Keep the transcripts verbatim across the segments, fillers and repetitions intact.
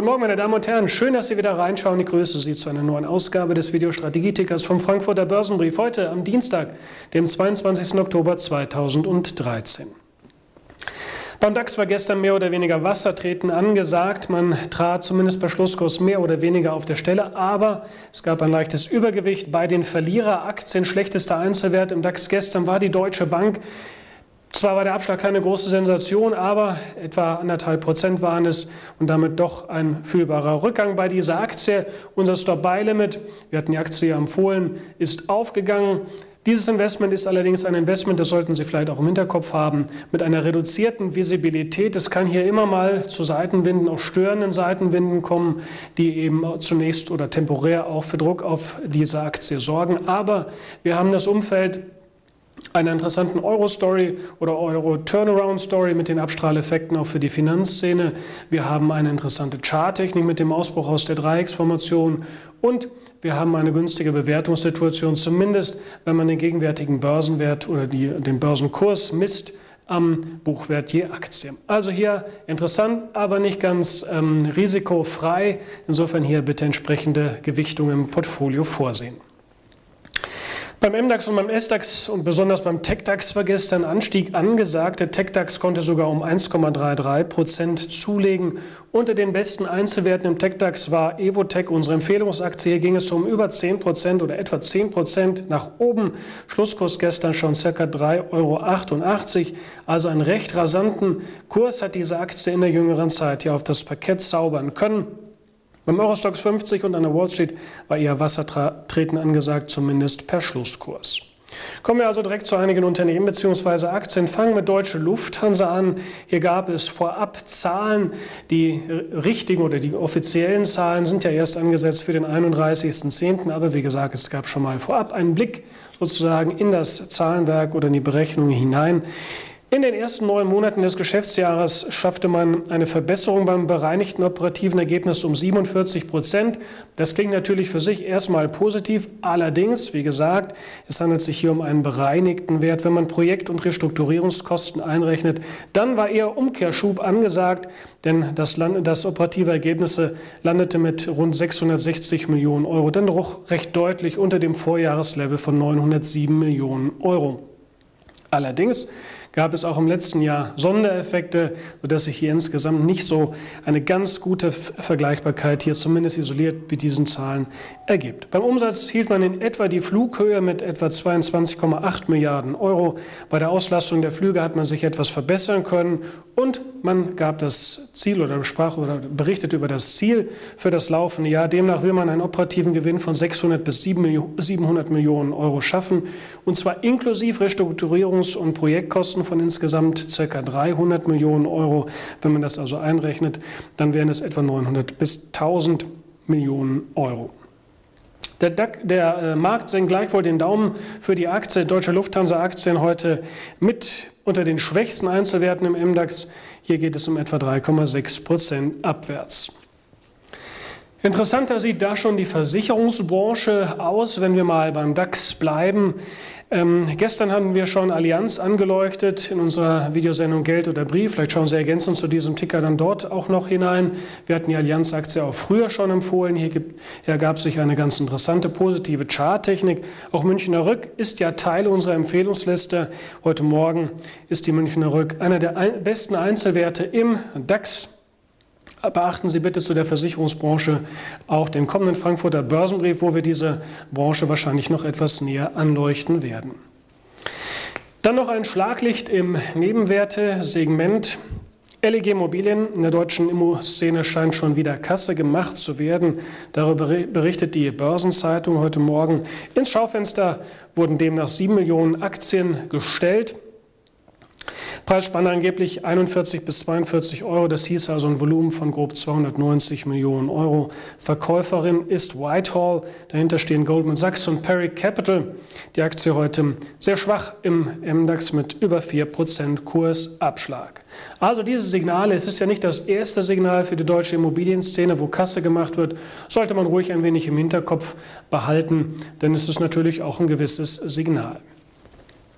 Guten Morgen, meine Damen und Herren. Schön, dass Sie wieder reinschauen. Ich grüße Sie zu einer neuen Ausgabe des Videostrategietickers vom Frankfurter Börsenbrief. Heute am Dienstag, dem zweiundzwanzigsten Oktober zweitausenddreizehn. Beim DAX war gestern mehr oder weniger Wassertreten angesagt. Man trat zumindest bei Schlusskurs mehr oder weniger auf der Stelle. Aber es gab ein leichtes Übergewicht bei den Verliereraktien. Schlechtester Einzelwert im DAX gestern war die Deutsche Bank. Zwar war der Abschlag keine große Sensation, aber etwa anderthalb Prozent waren es und damit doch ein fühlbarer Rückgang bei dieser Aktie. Unser Stop-Buy-Limit, wir hatten die Aktie ja empfohlen, ist aufgegangen. Dieses Investment ist allerdings ein Investment, das sollten Sie vielleicht auch im Hinterkopf haben, mit einer reduzierten Visibilität. Es kann hier immer mal zu Seitenwinden, auch störenden Seitenwinden kommen, die eben zunächst oder temporär auch für Druck auf diese Aktie sorgen. Aber wir haben das Umfeld einer interessanten Euro-Story oder Euro-Turnaround-Story mit den Abstrahleffekten auch für die Finanzszene. Wir haben eine interessante Charttechnik mit dem Ausbruch aus der Dreiecksformation und wir haben eine günstige Bewertungssituation, zumindest wenn man den gegenwärtigen Börsenwert oder die, den Börsenkurs misst am Buchwert je Aktie. Also hier interessant, aber nicht ganz ähm, risikofrei. Insofern hier bitte entsprechende Gewichtung im Portfolio vorsehen. Beim M DAX und beim S DAX und besonders beim TecDAX war gestern Anstieg angesagt. Der TecDAX konnte sogar um eins Komma dreiunddreißig Prozent zulegen. Unter den besten Einzelwerten im TecDAX war Evotec, unsere Empfehlungsaktie. Hier ging es um über zehn Prozent oder etwa zehn Prozent nach oben. Schlusskurs gestern schon ca. drei Euro achtundachtzig. Also einen recht rasanten Kurs hat diese Aktie in der jüngeren Zeit hier auf das Parkett zaubern können. Beim Eurostoxx fünfzig und an der Wall Street war eher Wassertreten angesagt, zumindest per Schlusskurs. Kommen wir also direkt zu einigen Unternehmen bzw. Aktien. Fangen mit Deutsche Lufthansa an. Hier gab es vorab Zahlen. Die richtigen oder die offiziellen Zahlen sind ja erst angesetzt für den einunddreißigsten zehnten Aber wie gesagt, es gab schon mal vorab einen Blick sozusagen in das Zahlenwerk oder in die Berechnungen hinein. In den ersten neun Monaten des Geschäftsjahres schaffte man eine Verbesserung beim bereinigten operativen Ergebnis um siebenundvierzig Prozent. Das klingt natürlich für sich erstmal positiv. Allerdings, wie gesagt, es handelt sich hier um einen bereinigten Wert. Wenn man Projekt- und Restrukturierungskosten einrechnet, dann war eher Umkehrschub angesagt, denn das, Land, das operative Ergebnis landete mit rund sechshundertsechzig Millionen Euro, dann doch recht deutlich unter dem Vorjahreslevel von neunhundertsieben Millionen Euro. Allerdings gab es auch im letzten Jahr Sondereffekte, sodass sich hier insgesamt nicht so eine ganz gute Vergleichbarkeit hier zumindest isoliert mit diesen Zahlen ergibt. Beim Umsatz hielt man in etwa die Flughöhe mit etwa zweiundzwanzig Komma acht Milliarden Euro. Bei der Auslastung der Flüge hat man sich etwas verbessern können und man gab das Ziel oder sprach oder berichtet über das Ziel für das laufende Jahr. Demnach will man einen operativen Gewinn von sechshundert bis siebenhundert Millionen Euro schaffen und zwar inklusive Restrukturierungs- und Projektkosten von insgesamt ca. dreihundert Millionen Euro. Wenn man das also einrechnet, dann wären es etwa neunhundert bis tausend Millionen Euro. Der, DAX, der äh, Markt senkt gleichwohl den Daumen für die Aktie. Deutsche Lufthansa-Aktien heute mit unter den schwächsten Einzelwerten im M DAX. Hier geht es um etwa drei Komma sechs Prozent abwärts. Interessanter sieht da schon die Versicherungsbranche aus, wenn wir mal beim DAX bleiben. Ähm, gestern hatten wir schon Allianz angeleuchtet in unserer Videosendung Geld oder Brief. Vielleicht schauen Sie ergänzend zu diesem Ticker dann dort auch noch hinein. Wir hatten die Allianz-Aktie auch früher schon empfohlen. Hier, gibt, hier ergab sich eine ganz interessante positive Charttechnik. Auch Münchner Rück ist ja Teil unserer Empfehlungsliste. Heute Morgen ist die Münchner Rück einer der ein, besten Einzelwerte im DAX. Beachten Sie bitte zu der Versicherungsbranche auch den kommenden Frankfurter Börsenbrief, wo wir diese Branche wahrscheinlich noch etwas näher anleuchten werden. Dann noch ein Schlaglicht im Nebenwerte-Segment. L E G Immobilien in der deutschen Immo-Szene scheint schon wieder Kasse gemacht zu werden. Darüber berichtet die Börsenzeitung heute Morgen. Ins Schaufenster wurden demnach sieben Millionen Aktien gestellt. Preisspanne angeblich einundvierzig bis zweiundvierzig Euro, das hieß also ein Volumen von grob zweihundertneunzig Millionen Euro. Verkäuferin ist Whitehall, dahinter stehen Goldman Sachs und Perry Capital. Die Aktie heute sehr schwach im M DAX mit über vier Prozent Kursabschlag. Also diese Signale, es ist ja nicht das erste Signal für die deutsche Immobilienszene, wo Kasse gemacht wird, sollte man ruhig ein wenig im Hinterkopf behalten, denn es ist natürlich auch ein gewisses Signal.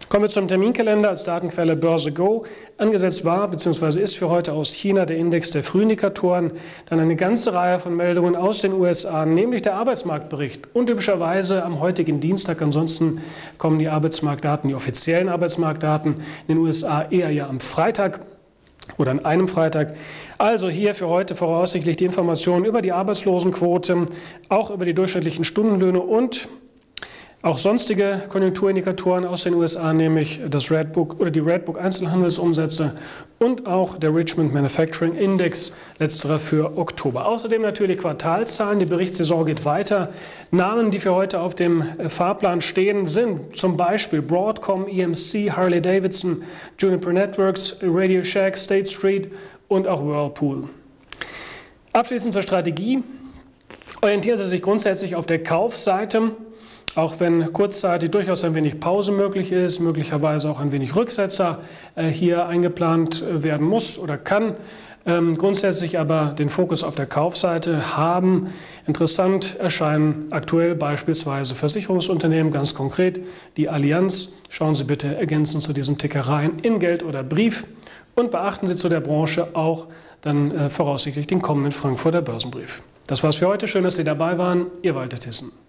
Kommen wir zum Terminkalender als Datenquelle Börse Go. Angesetzt war bzw. ist für heute aus China der Index der Frühindikatoren, dann eine ganze Reihe von Meldungen aus den U S A, nämlich der Arbeitsmarktbericht. Untypischerweise am heutigen Dienstag, ansonsten kommen die Arbeitsmarktdaten, die offiziellen Arbeitsmarktdaten in den U S A eher ja am Freitag oder an einem Freitag. Also hier für heute voraussichtlich die Informationen über die Arbeitslosenquote, auch über die durchschnittlichen Stundenlöhne und auch sonstige Konjunkturindikatoren aus den U S A, nämlich das Redbook oder die Redbook Einzelhandelsumsätze und auch der Richmond Manufacturing Index, letzterer für Oktober. Außerdem natürlich Quartalszahlen, die Berichtssaison geht weiter. Namen, die für heute auf dem Fahrplan stehen, sind zum Beispiel Broadcom, E M C, Harley Davidson, Juniper Networks, Radio Shack, State Street und auch Whirlpool. Abschließend zur Strategie. Orientieren Sie sich grundsätzlich auf der Kaufseite. Auch wenn kurzzeitig durchaus ein wenig Pause möglich ist, möglicherweise auch ein wenig Rücksetzer äh, hier eingeplant äh, werden muss oder kann, ähm, grundsätzlich aber den Fokus auf der Kaufseite haben. Interessant erscheinen aktuell beispielsweise Versicherungsunternehmen, ganz konkret die Allianz. Schauen Sie bitte ergänzend zu diesem Ticker rein in Geld oder Brief und beachten Sie zu der Branche auch dann äh, voraussichtlich den kommenden Frankfurter Börsenbrief. Das war's für heute. Schön, dass Sie dabei waren. Ihr Walter Thyssen.